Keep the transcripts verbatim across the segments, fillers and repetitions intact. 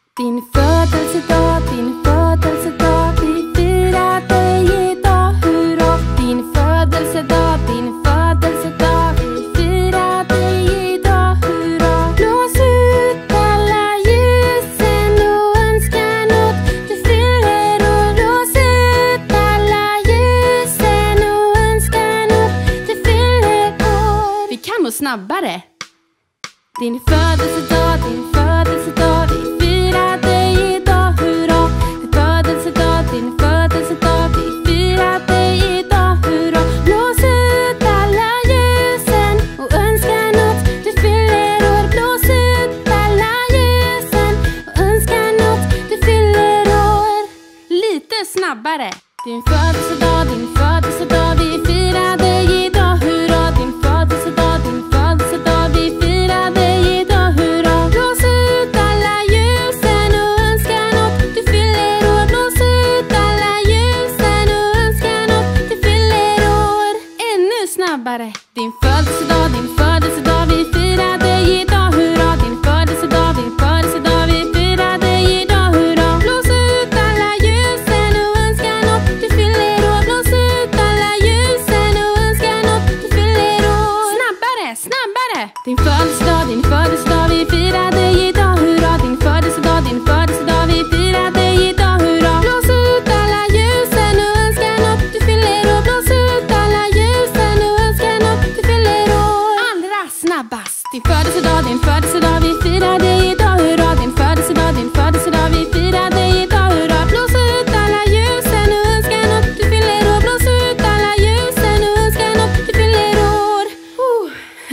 Din födelsedag, din födelsedag, vi firar dig idag, hurra. Din födelsedag, din födelsedag, vi firar dig idag, hurra. Blås ut alla ljusen och önska något du fyller år. Blås ut alla ljusen och önska något du fyller år. Vi kan nog snabbare. Din födelsedag, din födelsedag, vi firar dig idag, hurra. Din födelsedag, din födelsedag, vi firar dig idag, hurra. Blås ut alla ljusen och önska något du fyller år. Blås ut alla ljusen och önska något du fyller år. Lite snabbare. Din födelsedag, din födelsedag, vi firar dig idag, hurra. Din födelsedag, din födelsedag, vi firar dig idag, hurra. Blås ut alla ljusen och önska något du fyller år. Blås ut alla ljusen och önska något du fyller år. Ännu snabbare. Din födelsedag, din födelsedag, vi firar dig idag, hurra. Din födelsedag, din födelsedag, vi firar dig idag, hurra. Blås ut alla ljusen och önska något du fyller år. Blås ut alla ljusen och önska något du fyller år. Snabbare, snabbare. Din födelsedag, din födelsedag, vi firar dig idag, hurra. Din födelsedag, din födelsedag, vi firar dig idag, hurra. Blås ut alla ljusen och önska något du fyller år. Blås ut alla ljusen och önska något du fyller år. Allra snabbast. Din födelsedag, din födelsedag, vi firar dig idag, hurra. Din födelsedag, din födelsedag, vi firar dig idag, hurra. Blås ut alla ljusen och önska något du fyller år. Blås ut alla ljusen och önska något du fyller år. Oh.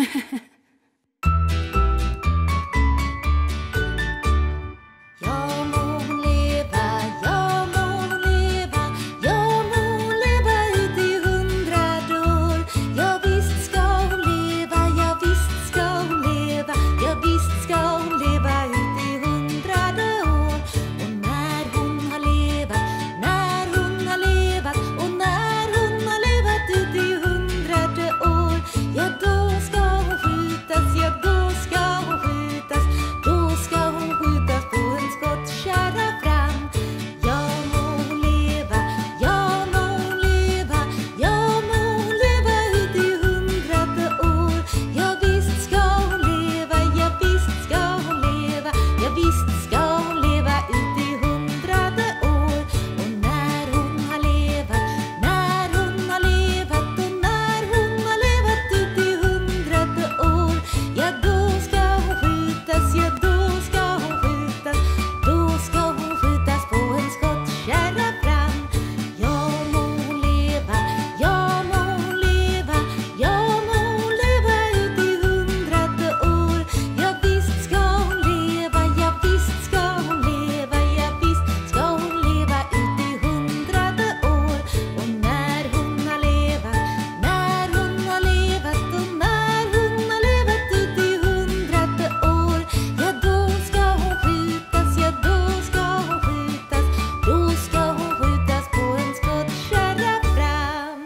Jag må hon leva, jag må hon leva, jag må hon leva ut i hundrade år. Ja visst ska hon leva, ja visst ska hon leva, ja visst ska hon leva ut i hundrade år. Och när hon har levat, när hon har levat, och när hon har levat ut i hundrade år, ja då ska hon skjutas, ja då ska hon skjutas, då ska hon skjutas på en skottkärra fram. Ja må hon leva, ja må hon leva, ja må hon leva ut i hundrade år. Ja visst ska hon leva, ja visst ska hon leva, ja visst ska hon leva ut i hundrade år. Och när hon har levat, när hon har levat, och när hon har levat ut i hundrade år, ja då ska hon skjutas, ja då ska hon skjutas, då ska hon skjutas på en skottkärra fram. Ja må hon leva, ja må hon leva, ja må hon leva ut i hundrade år. Ja visst ska hon leva, ja visst ska hon leva, ja visst ska hon leva ut i hundrade år. Och när hon har levat, när hon har levat, och när hon har levat ut i hundrade år, ja då ska hon skjutas, ja då ska hon skjutas, då ska hon skjutas på en skottkärra fram.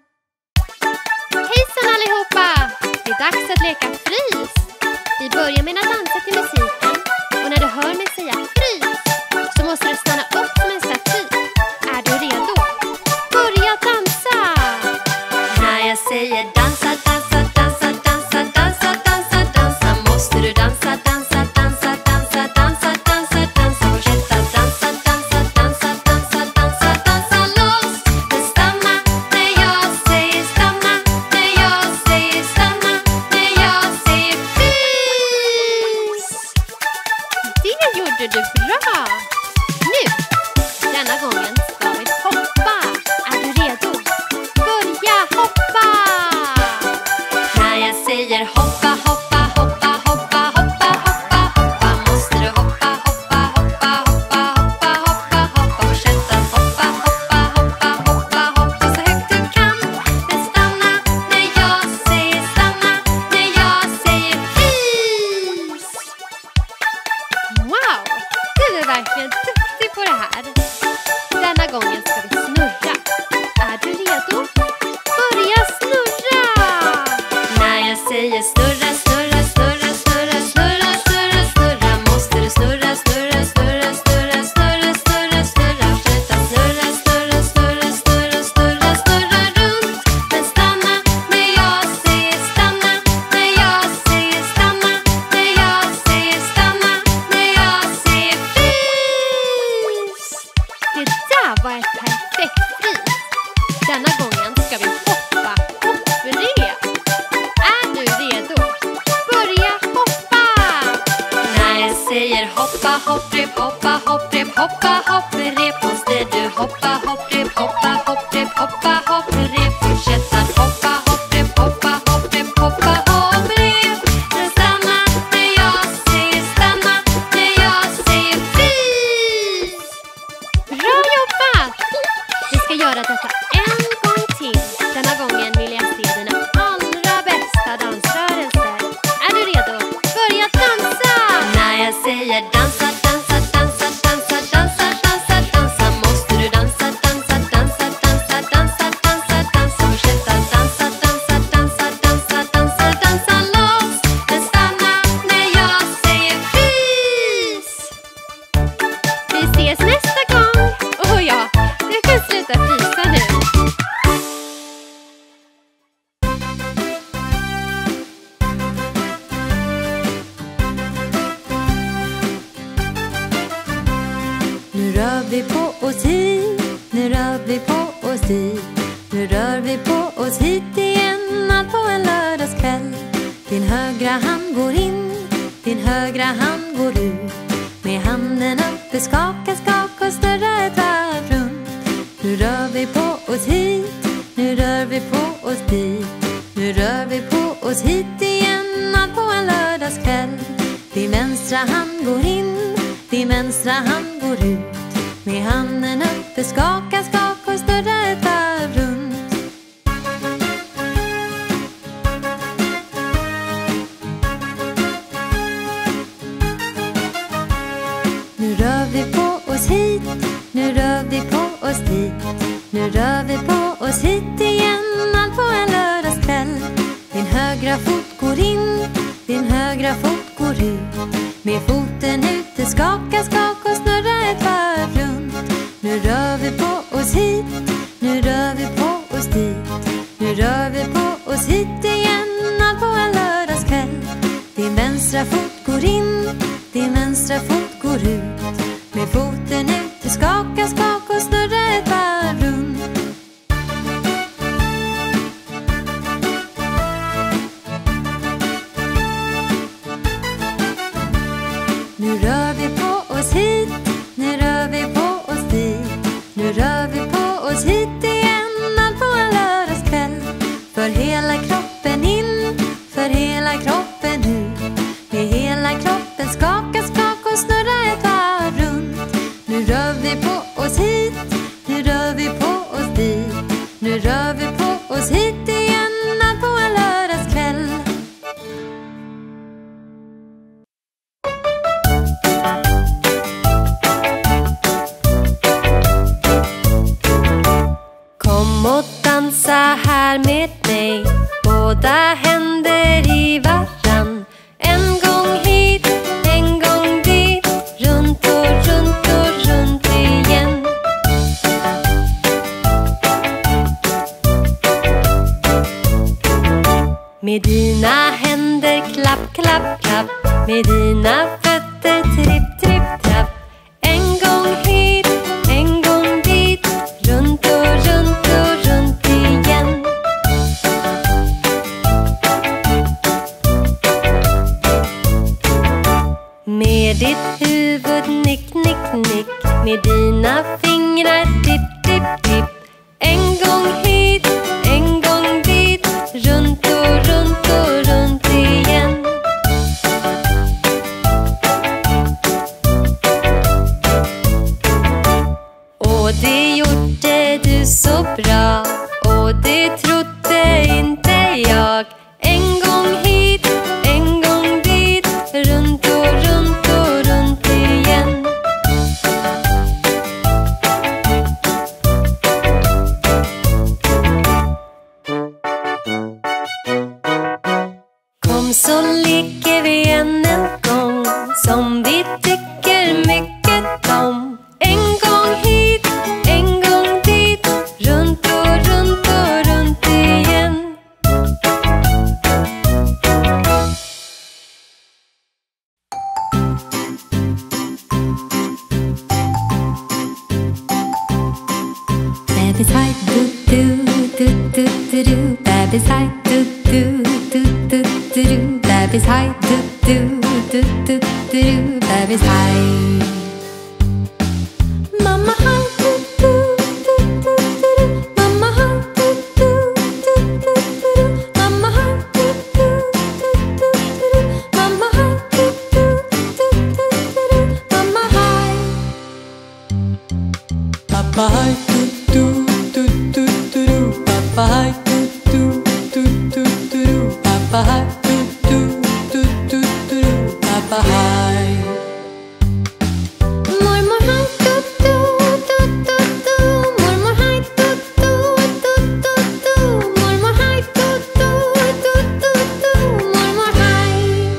Hejsan allihopa! Det är dags att leka frys. Vi börjar med att dansa till musiken. Och när du hör mig säga frys så måste du stanna upp som en staty. Är du redo? Börja dansa! När jag säger dansa, dansa, dansa, dansa, dansa, dansa, dansa, måste du dansa, dansa, dansa, dansa, dansa, dansa, dansa, fortsätta dansa, dansa, dansa, dansa, dansa, dansa loss. Men stanna när jag säger stanna, när jag säger stanna, när jag säger frys. Det gjorde du bra! Nu! Denna gången ska vi hoppa. Är du redo? Börja hoppa! När jag säger hoppa, hoppa, hoppa, hoppa, hoppa, hoppa, hoppa, måste du hoppa, hoppa, hoppa, hoppa, hoppa, hoppa, hoppa, fortsätta hoppa, hoppa, hoppa, hoppa, hoppa så högt du kan. Men stanna när jag säger stanna, när jag säger frys. Wow! Du är verkligen duktig på det här. Denna gången ska vi snurra. Är du redo? Börja snurra! När jag säger snurra, snurra, snurra, snurra, snurra, snurra, snurra, måste du snurra, snurra, snurra, säger hoppa, hopprep, hoppa, hopprep, hoppa, hopprep. Måste du hoppa, hopprep, hoppa, hopprep, hoppa, hopprep. Fortsätt att hoppa, hopprep, hoppa, hopprep, hoppa, hopprep. Men stanna när jag säger stanna, när jag säger frys. Bra jobbat! Vi ska göra detta en gång till. Denna gången vill jag se dina allra bästa dansrörelser. Är du redo? Börja dansa! När jag säger dansa, dansa, dansa, dansa, dansa, dansa, dansa, måste du dansa, dansa, dansa, dansa, dansa, dansa, dansa. Fortsätta dansa, dansa, dansa, dansa, dansa, dansa loss. Men stanna när jag säger frys. Vi ses nästa gång. Åh ja, du kan sluta frysa nu. Nu rör vi på oss hit, nu rör vi på oss dit. Nu rör vi på oss hit igen, allt på en lördagskväll. Din högra hand går in, din högra hand går ut. Med handen uppe skaka, skaka och snurra ett varv runt. Nu rör vi på oss hit, nu rör vi på oss dit. Nu rör vi på oss hit igen, allt på en lördagskväll. Din vänstra hand går in, din vänstra hand går ut. Med handen uppe skaka, skaka och snurra ett varv runt. Nu rör vi på oss hit, nu rör vi på oss dit. Nu rör vi på oss hit igen, allt på en lördagskväll. Din högra fot går in, din högra fot går ut. Med foten ute skaka, skaka och snurra ett varv runt. Nu rör vi på oss hit, nu rör vi på oss dit. Nu rör vi på oss hit igen, allt på en lördagskväll. Din vänstra fot går in, din vänstra fot går ut. Med foten ute skaka, skaka och snurra ett varv runt. Nu rör vi på oss hit, nu rör vi på oss dit. Nu rör vi på oss hit igen, allt på en lördagskväll. För hela kroppen in, för hela kroppen ut. Med hela kroppen skaka, skaka och snurra ett varv runt. Nu rör vi på oss hit, nu rör vi på oss dit. Nu rör vi på oss hit igen, allt på en lördagskväll. Kom och dansa här med mig. Båda händer i varann. En gång hit, en gång dit. Runt och runt och runt igen. Med dina händer klapp, klapp, klapp. Med dina fötter tripp, tripp, trapp. En gång hit, en gång dit. Runt och runt och runt igen. Med ditt huvud nick, nick, nick. Med dina fingrar dipp, dipp, dipp. En gång hit, en gång dit. Runt och runt och runt igen. Och det gjorde du så bra. Och det trodde inte jag. En gång hit, en gång dit. Runt och runt och runt igen. Kom så leker vi än en gång. Som vi tycker mycket om. En gång hit, en gång dit. Runt och runt och runt igen. Baby's high, do do do do do do. Baby's high, do do do do do do. Baby's high, do do do do do do. Baby's bebis haj. Mamma haj, du, du, du, du, du, du. Mamma haj, du, du, du, du, du, du. Mamma haj, du, du, du, du, du, du. Mamma haj, du, du, du, du, du, du. Mamma haj. Pappa haj, du, du, du, du, du, du. Pappa haj, du, du, du, du, du, du. Pappa haj, du, du, du, du, du, du. Pappa haj. Mormor haj, du, du, du, du, du. Mormor haj, du, du, du, du, du. Mormor haj, du, du, du, du, du. Mormor haj.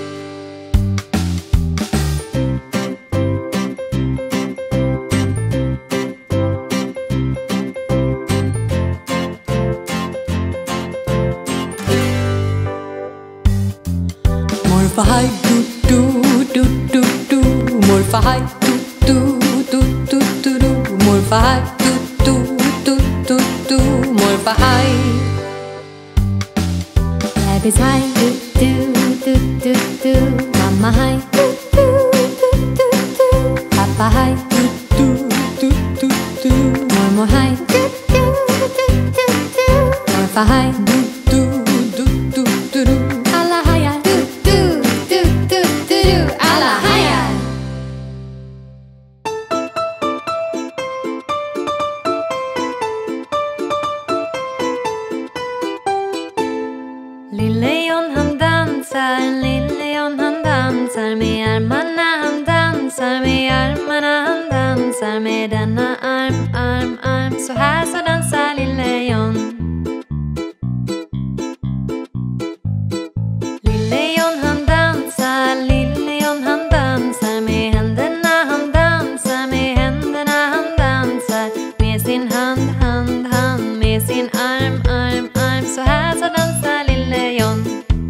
Morfar haj, du, du, du, du, du. Morfar haj, du, du, du, du, du, du. Morfar haj, du, du, du, du, du. Morfar haj. Bebis haj, du, du, du, du, du. Mamma haj, du, du, du, du, du. Pappa haj, du, du, du, du, du. Mormor haj, du, du, du, du, du. Morfar haj, du, du, du, du, du, du. Alla hajar, du, du, du, du, du, du. Alla hajar. Lillejon han dansar, Lillejon han dansar med armarna, han dansar med armarna, han dansar med denna arm, arm, arm. Så här så dansar Lillejon. Lillejon han dansar, Lillejon han dansar med händerna, han dansar med händerna, han dansar med sin hand, hand, hand, med sin arm, arm, arm. Så här så dansar Lillejon.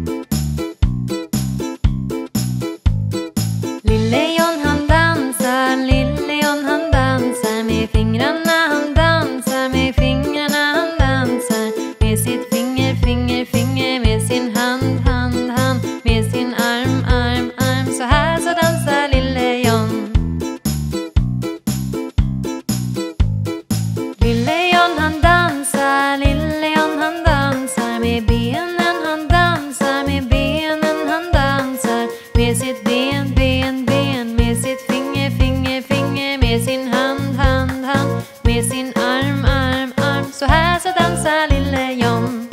Lillejon han dansar, Lillejon han dansar med fingrarna, han dansar med fingrarna, han dansar med sitt finger, finger, finger, med sin hand, hand, hand, med sin arm, arm, arm. Så här så dansar Lillejon. Lillejon han dansar, Lillejon han dansar med benen, han dansar med benen, han dansar med sitt ben, ben, ben, med sitt finger, finger, finger, med sin hand, hand, hand, med sin arm, arm, arm. Så här så dansar Lillejon.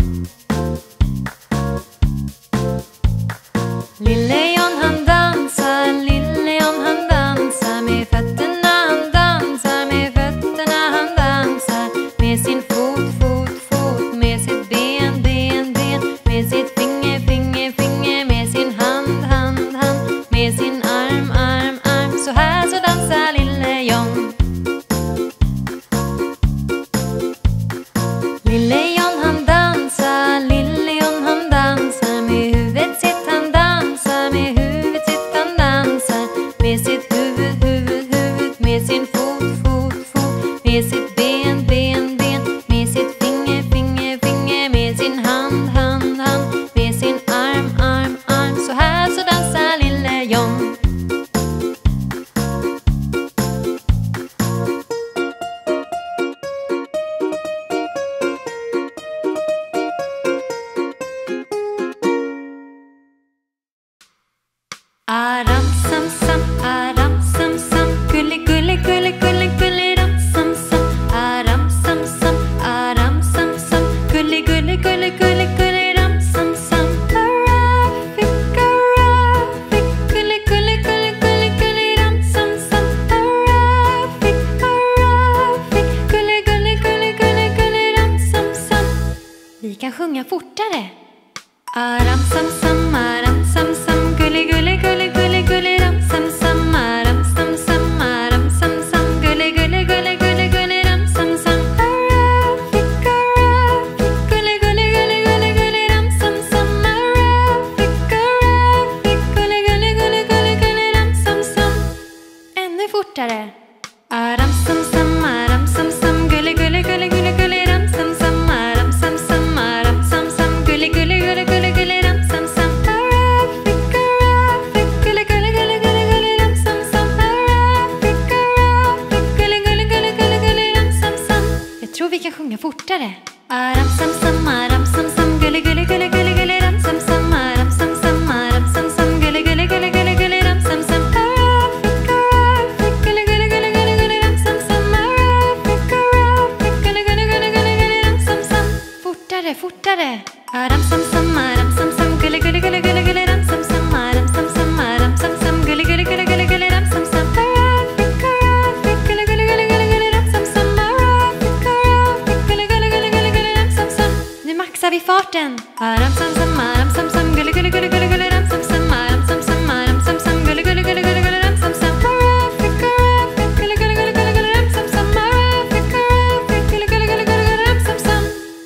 Lillejon han dansar, Lillejon han dansar med fötterna, han dansar med fötterna, han dansar med sin fot, fot, fot, med sitt ben, ben, ben, med sitt finger, finger, finger, med sin hand, hand, hand, med sin arm, arm, arm. Så här så dansar Lillejon. Lillejon han dansar, Lillejon han dansar med huvudet sitt, han dansar med huvudet sitt, han dansar med sitt huvud, huvud, huvud, med sin fot, fot, fot, med sitt ben, ben, ben, med sitt finger, finger, finger, med sin hand, hand, hand, med sin arm, arm, arm. Så här så dansar Lillejon. Aram sam sam, aram sam sam, gulli gulli gulli gulli gulli ram sam sam. Aram sam sam, aram sam sam, gulli gulli gulli gulli gulli ram sam sam. Arafik, arafik, gulli gulli gulli gulli gulli ram sam sam. Arafik, arafik, gulli gulli gulli gulli gulli ram sam sam. Vi kan sjunga fortare. Aram sam sam, aram sam sam, gulli gulli gulli gulli gulli ram sam sam. Aram sam sam, aram sam sam, gulli gulli gulli gulli gulli ram sam sam. Arafik, arafik, gulli gulli gulli gulli gulli ram sam sam. Arafik, arafik, gulli gulli gulli gulli gulli ram sam sam. Ännu fortare. Aram sam sam, aram sam sam, gulli gulli gulli gulli gulli ram sam sam. Aram sam sam, aram sam sam, gulli gulli gulli gulli gulli ram sam sam. Arafik, arafik, gulli gulli gulli gulli gulli ram sam sam. fortare. Aram sam sam, aram sam sam, gulli gulli gulli gulli gulli ram sam sam, aram sam sam, aram sam sam, gulli gulli gulli gulli gulli ram sam sam. Arafik, arafik, gulli gulli gulli gulli gulli ram sam sam. Arafik, arafik, gulli gulli gulli gulli gulli ram sam sam. Fortare, fortare. Aram sam sam, aram sam sam, gulli gulli gulli gulli gulli ram sam sam. Aram sam sam, aram sam sam, gulli gulli gulli gulli gulli ram sam sam. Arafik, arafik, gulli gulli gulli gulli gulli ram sam sam. Arafik, arafik, gulli gulli gulli gulli gulli ram sam sam. Nu maxar vi farten. Aram sam sam, aram sam sam, gulli gulli gulli gulli gulli ram sam sam. Aram sam sam, aram sam sam, gulli gulli gulli gulli gulli ram sam sam. Arafik, arafik, gulli gulli gulli gulli gulli ram sam sam. Arafik, arafik, gulli gulli gulli gulli gulli ram sam sam.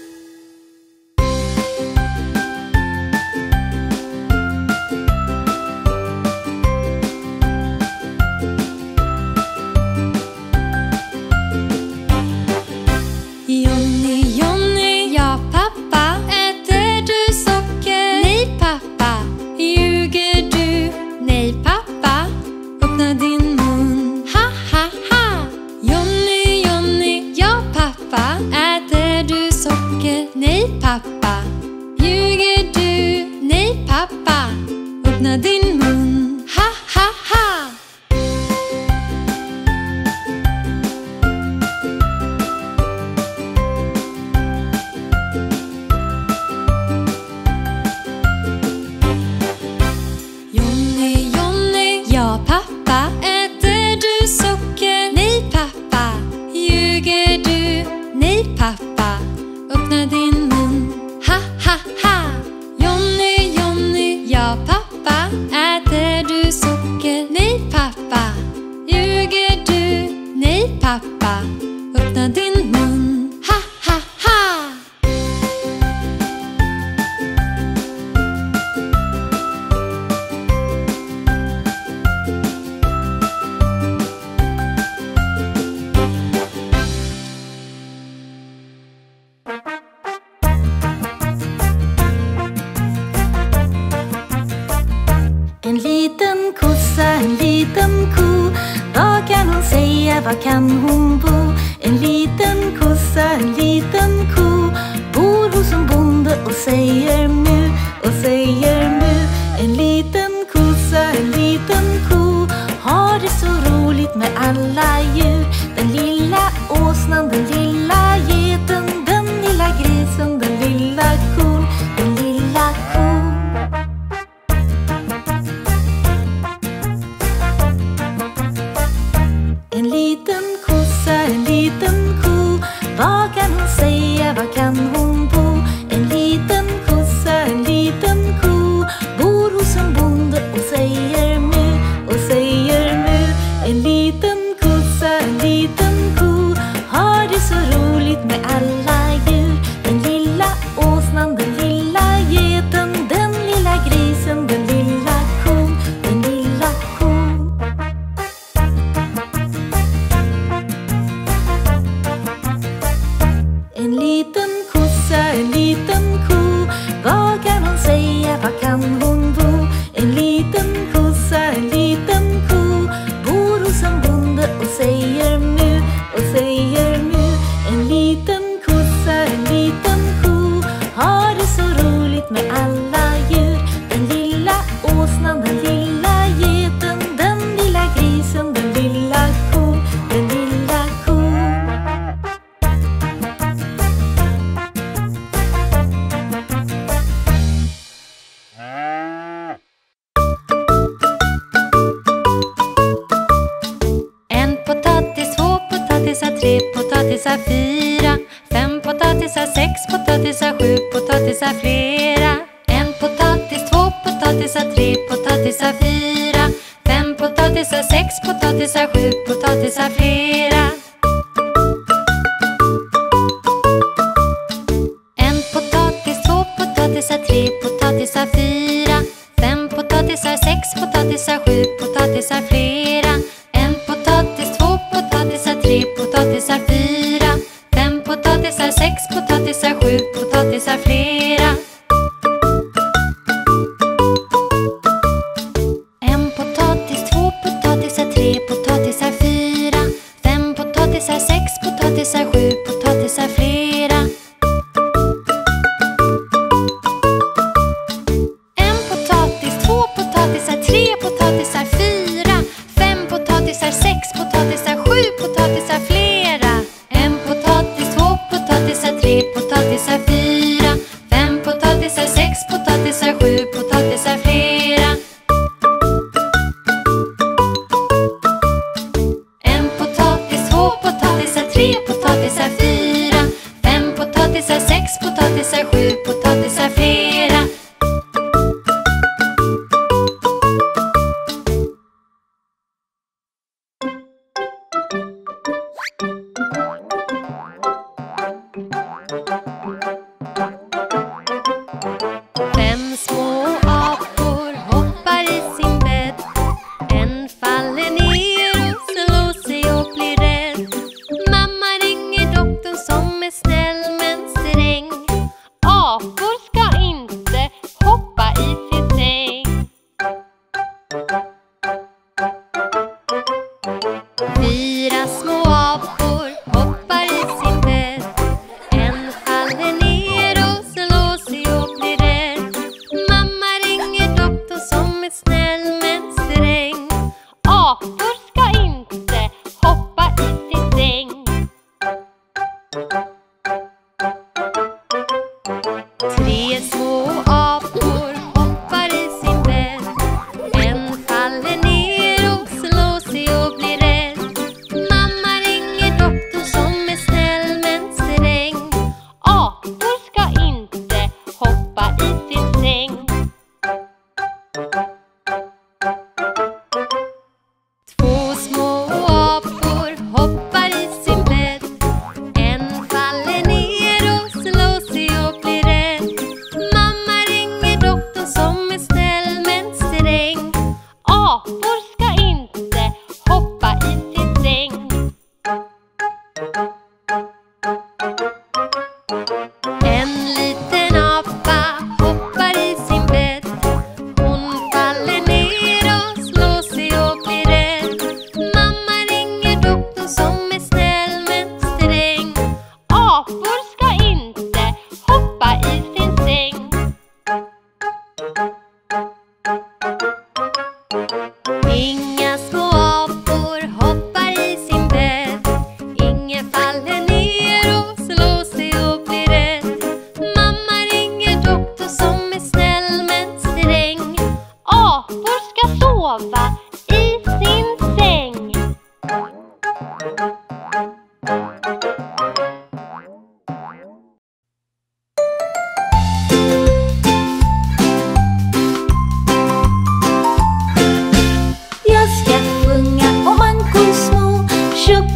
Johnny, Johnny, Ja, pappa. äter du socker? Nej, pappa. Ljuger du? Nej, pappa. Öppna din mun. Ha, ha, ha. Johnny, Johnny, Ja, pappa. äter du socker? Nej, pappa. Ljuger du? Nej, pappa. Öppna din mun. Ha, ha, ha. Johnny, Johnny, Ja, pappa. äter du socker? Nej, pappa. Ljuger du? Nej, pappa. Öppna din mun. Ha, ha, ha. Johnny, Johnny, Ja, pappa. äter du socker? Nej, pappa. Ljuger du? Nej, pappa. Öppna din mun. Ha, ha, ha. En liten kossa, en liten ko. Vad kan hon säga, var kan hon bo? En liten kossa, en liten ko. Bor hos en bonde och säger mu, och säger mu. En liten kossa, en liten ko. Har det så roligt med alla djur. Den lilla åsnan, den lilla geten, den lilla grisen, den lilla kon, den lilla kon. En liten kossa, en liten ko. Vad kan hon säga, var kan hon bo? En liten kossa, en liten ko. Bor hos en bonde och säger mu, och säger mu. En liten kossa, en liten ko. Har det så roligt med alla djur. Den lilla åsnan, den lilla geten, den lilla grisen, den lilla kon, den lilla kon. En liten kossa, en liten ko. Vad kan hon säga, var kan hon bo? En liten kossa, en liten ko. Bor hos en bonde och säger mu, och säger mu. En liten kossa, en liten ko. Har det så roligt med alla djur. Den lilla åsnan, den lilla geten, den lilla grisen, den lilla kon, den lilla kon. En potatis, två potatisar, tre potatisar, fyra. Fem potatisar, sex potatisar, sju potatisar, flera. En potatis, två potatisar, tre potatisar, fyra. Fem potatisar, sex potatisar, sju potatisar, flera. En potatis, två potatisar, tre potatisar, fyra. Fem potatisar, sex potatisar, sju potatisar, flera. En potatis, två potatisar, tre potatisar, fyra. Fem potatisar, sex potatisar, sju potatisar, flera. En potatis, två potatisar, tre potatisar, fyra. Fem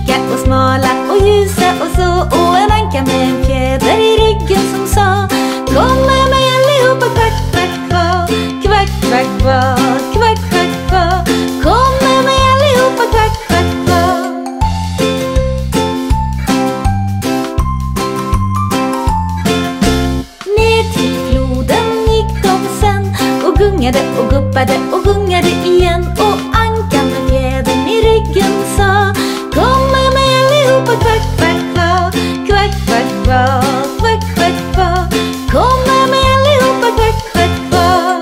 tjocka och smala och ljusa och så. Och en anka med en fjäder i ryggen som sa: kom med mig allihopa, kvack, kvack, kvack. Kvack, kvack, kvack, kvack, kvack, kvack. Kom med mig allihopa, kvack, kvack, kvack. Ner till floden gick de sen och gungade och guppade och gungade igen. Och ankan med fjädern i ryggen sa: kom med mig allihopa, kvack, kvack, kvack. Kvack, kvack, kvack, kvack, kvack, kvack. Kom med mig allihopa, kvack, kvack, kvack.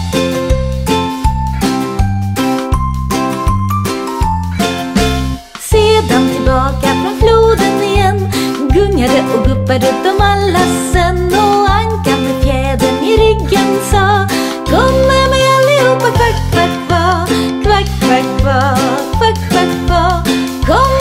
Sedan tillbaka från floden igen gungade och guppade de alla sen. Och ankan med fjädern i ryggen sa: kom med mig allihopa, kvack, kvack, kvack. Kvack, kvack, kvack, kvack, kvack, kvack. Kom